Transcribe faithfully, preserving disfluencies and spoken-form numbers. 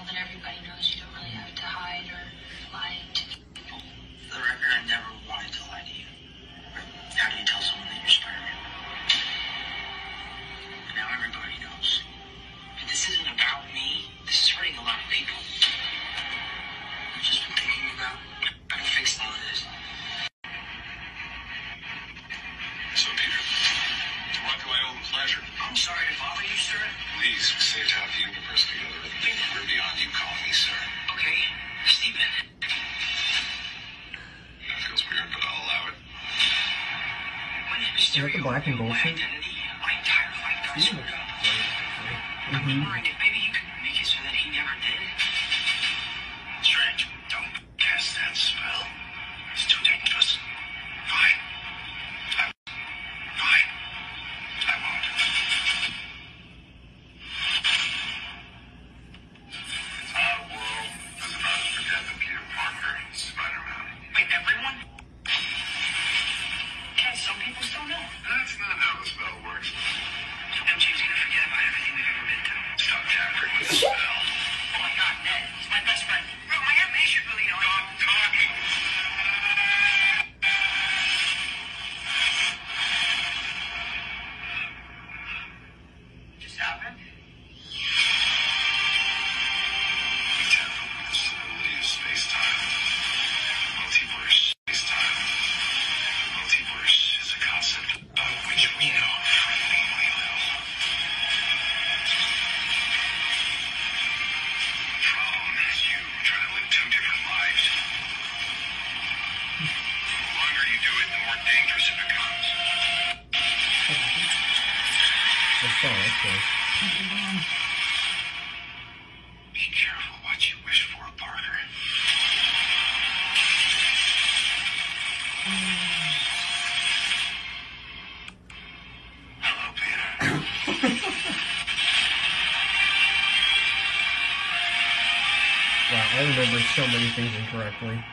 now that everybody knows, you don't really have to hide or lie to people. For the record, I never wanted to lie to you. But how do you tell someone that you're Spider-Man? But now everybody knows. And this isn't about me. This is hurting a lot of people. I've just been thinking about how to fix all of this. So, Peter, what do I owe the pleasure? I'm sorry to bother you, sir. Please, we saved half the universe together. We're beyond you calling me sir. Okay, Stephen. That feels weird, but I'll allow it. When did Is that the Mysterio black and reveal gold my suit? identity, my entire life got screwed up. I'm wondering if maybe you could make it so that he never did. Strange. Don't cast that spell. It's too dangerous. Fine. I, fine. I won't. Our world is about to forget that Peter Parker is Spider-Man. Wait, everyone? Ken, some people still know. That's not how the spell works. M J's gonna forget about everything we've ever been through. Stop tampering with the spell. Oh my god, Ned, he's my best friend. Bro, my Aunt May should really know. Stop talking. Just happened. We tamper with the stability of space-time. Multiverse space-time. Multiverse is a concept of which we know freely little. The problem is you try to live two different lives. The longer you do it, the more dangerous it becomes. That's fine, that's good. Be careful what you wish for, Parker. Hello, Peter. Wow, I remember so many things incorrectly.